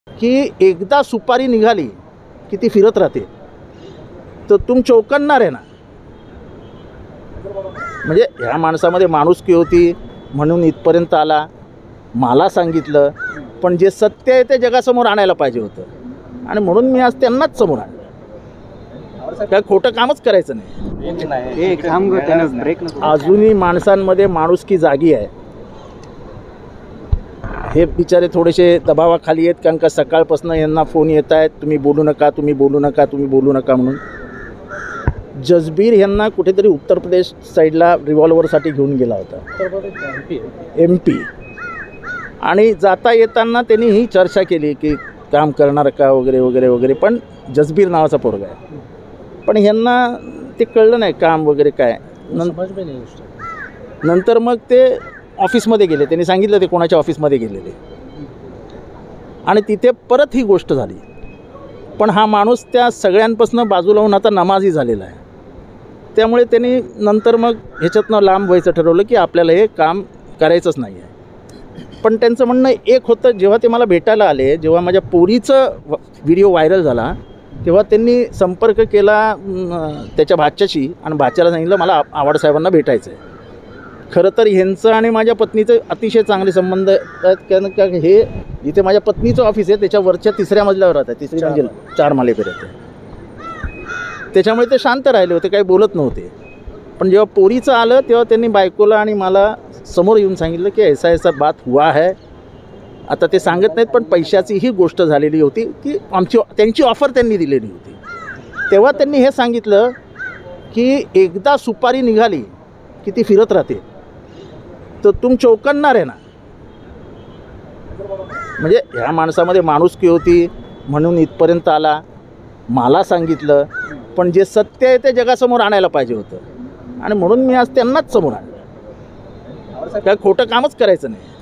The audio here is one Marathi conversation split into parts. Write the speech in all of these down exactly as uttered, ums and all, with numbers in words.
की एकदा सुपारी निघाली की ती फिरत राहते, तर तुम चौकन्नार आहे ना. म्हणजे ह्या माणसामध्ये माणुसकी होती म्हणून इथपर्यंत आला, मला सांगितलं, पण जे सत्य आहे ते जगासमोर आणायला पाहिजे होतं आणि म्हणून मी आज त्यांनाच समोर आणलं. काय खोटं कामच करायचं नाही. अजूनही माणसांमध्ये माणुसकी जागी आहे. हे बिचारे थोडेसे दबावाखाली आहेत, कारण का सकाळपासून यांना फोन येत आहेत, तुम्ही बोलू नका, तुम्ही बोलू नका, तुम्ही बोलू नका म्हणून. जसबीर यांना कुठेतरी उत्तर प्रदेश साईडला रिव्हॉल्वरसाठी घेऊन गेला होता, एम पी. आणि जाता येताना त्यांनी ही चर्चा केली की काम करणार का वगैरे वगैरे वगैरे. पण जसबीर नावाचा पोरगा आहे, पण ह्यांना ते कळलं नाही काम वगैरे काय. नंतर मग ते ऑफिसमध्ये गेले, त्यांनी सांगितलं ते कोणाच्या ऑफिसमध्ये गेलेले आणि तिथे परत ही गोष्ट झाली. पण हा माणूस त्या सगळ्यांपासून बाजूला होऊन आता नमाजी झालेला आहे. त्यामुळे त्यांनी नंतर मग ह्याच्यातनं लांब व्हायचं ठरवलं की आपल्याला हे काम करायचंच नाही आहे. पण त्यांचं म्हणणं एक होतं, जेव्हा ते मला भेटायला आले, जेव्हा माझ्या पोरीचं व्हिडिओ व्हायरल झाला तेव्हा त्यांनी संपर्क केला त्याच्या भाच्याशी आणि भाच्याला सांगितलं मला आव्हाड साहेबांना भेटायचं आहे. खरं तर ह्यांचं आणि माझ्या पत्नीचं अतिशय चांगले संबंध आहेत, कारण का हे इथे माझ्या पत्नीचं ऑफिस आहे, त्याच्यावरच्या तिसऱ्या मजल्यावर राहतं, तिसरी मंजिल चार मालेपर्यंत. त्याच्यामुळे ते शांत राहिले होते, काही बोलत नव्हते. पण जेव्हा पोरीचं आलं तेव्हा त्यांनी बायकोला आणि मला समोर येऊन सांगितलं की ऐसा ऐसा बात हुआ है. आता ते सांगत नाहीत, पण पैशाची ही गोष्ट झालेली होती की आमची त्यांची ऑफर त्यांनी दिलेली होती. तेव्हा त्यांनी हे सांगितलं की एकदा सुपारी निघाली की ती फिरत राहते, तर तुम चौकन्नार आहे ना. म्हणजे ह्या माणसामध्ये माणुसकी होती म्हणून इथपर्यंत आला, मला सांगितलं, पण जे सत्य आहे ते जगासमोर आणायला पाहिजे होतं आणि म्हणून मी आज त्यांनाच समोर आणलं. काय खोटं कामच करायचं नाही.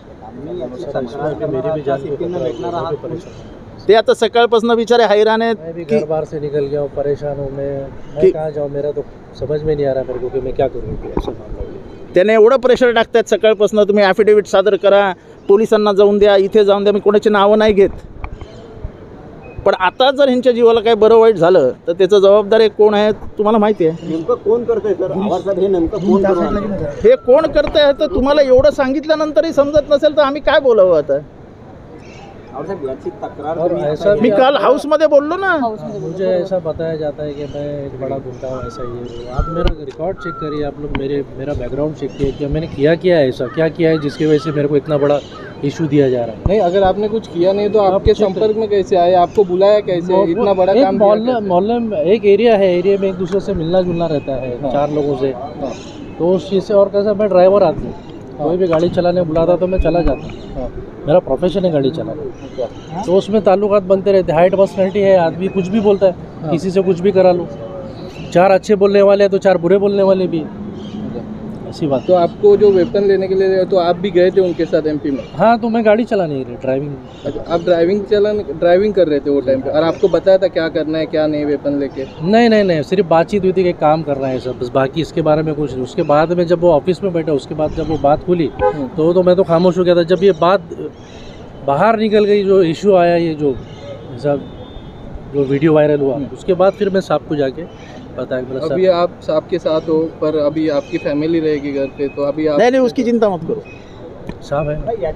ते आता सकाळपासून बिचारे हैराण आहेत की बाहर से निकल गया हूँ, परेशान हूँ मैं, मैं कहाँ जाऊँ, मेरा तो समझ में नहीं आ रहा मेरे को कि मैं क्या करूँ. त्याने एवढं प्रेशर टाकतात सकाळपासून, तुम्ही ॲफिडेविट सादर करा, पोलिसांना जाऊन द्या, इथे जाऊन द्या. मी कोणाची नावं नाही घेत, पण आता जर ह्यांच्या जीवाला काही बरं वाईट झालं तर त्याचं जबाबदार एक कोण आहे तुम्हाला माहिती आहे. नेमकं कोण करतंय सर? आवाज साहेब हे नेमकं कोण हे कोण करतंय आहे तर तुम्हाला एवढं सांगितल्यानंतरही समजत नसेल तर आम्ही काय बोलावं आता. याची तक्रार मी काल हाऊसमध्ये बोललो ना. मुझे ऐसा बताया जाता है कि मैं एक बड़ा गुंडा हूँ, ऐसा ये. आप मेरा रिकॉर्ड चेक करिए, आप लोग मेरे मेरा बैकग्राउंड चेक किए कि मैंने किया क्या है, ऐसा क्या किया है जिसकी वजह से मेरे को इतना बड़ा इशू दिया जा रहा है. नहीं, अगर आपने कुछ किया नहीं तो आपके संपर्क में कैसे आए, आपको बुलाया कैसे, इतना बड़ा काम. मोहल्ले मोहल्ले में एक एरिया है, एरिया में एक दूसरे से मिलना जुलना रहता है, चार लोगों से. तो उस चीज़ से, और कैसा मैं ड्राइवर आदमी हूँ, कोई भी गाड़ी चलाने बुलाता तो मैं चला जाता. मेरा प्रोफेशन है गाड़ी चलाना, तो उसमें ताल्लुकात बनते रहते. हाइट पर्सनैलिटी है, आदमी कुछ भी बोलता है, किसी से कुछ भी करा लो. चार अच्छे बोलने वाले हैं तो चार बुरे बोलने वाले भी, ऐसी बात. तो आपको जो वेपन लेने के लिए तो आप भी गए थे उनके साथ एमपी में? हाँ, तो मैं गाड़ी चला नहीं रही, ड्राइविंग. अच्छा, आप ड्राइविंग चला ड्राइविंग कर रहे थे वो टाइम पे, और आपको बताया था क्या करना है क्या नहीं वेपन लेके? नहीं नहीं नहीं, सिर्फ बातचीत हुई थी कि काम करना है सब, बस. बाकी इसके बारे में कुछ. उसके बाद में जब वो ऑफिस में बैठा, उसके बाद जब वो बात खुली तो तो मैं तो खामोश हो गया था. जब ये बात बाहर निकल गई, जो इशू आया, ये जो सब जो वीडियो वायरल हुआ, उसके बाद फिर मैं साहब को जाके बताया. अभी आप साहब के साथ हो, पर अभी आपकी फैमिली रहेगी घर पे, तो अभी आप नहीं नहीं उसकी चिंता मत करो. साहब है,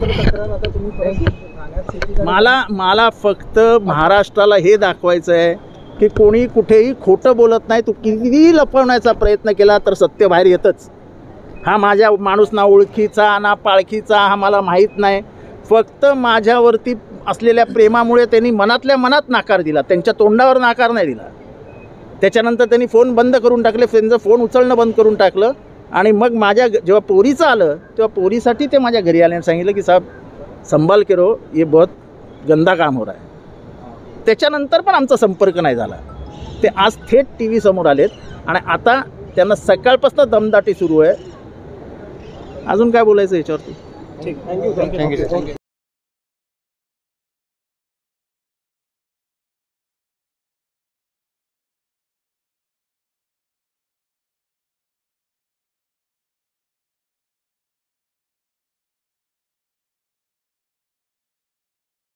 मला मला फक्त महाराष्ट्राला हे दाखवायचं आहे की कोणी कुठेही खोटं बोलत नाही. तू कितीही लपवण्याचा प्रयत्न केला तर सत्य बाहेर येतच. हा माझ्या माणूस ना ओळखीचा ना पाळखीचा, हा मला माहीत नाही. फक्त माझ्यावरती असलेल्या प्रेमामुळे त्यांनी मनातल्या मनात नाकार दिला, त्यांच्या तोंडावर नाकार नाही दिला. त्याच्यानंतर त्यांनी फोन बंद करून टाकले, त्यांचं फोन उचलणं बंद करून टाकलं. आणि मग माझ्या जेव्हा पोरीचं आलं तेव्हा पोरीसाठी ते माझ्या घरी आले आणि सांगितलं की साहेब संभाल के रहो, ये बहुत गंदा काम हो रहा है. त्याच्यानंतर पण आमचा संपर्क नाही झाला. ते आज थेट टी व्ही समोर आलेत आणि आता त्यांना सकाळपासून दमदाटी सुरू आहे. अजून काय बोलायचं याच्यावरती? Thank you thank you.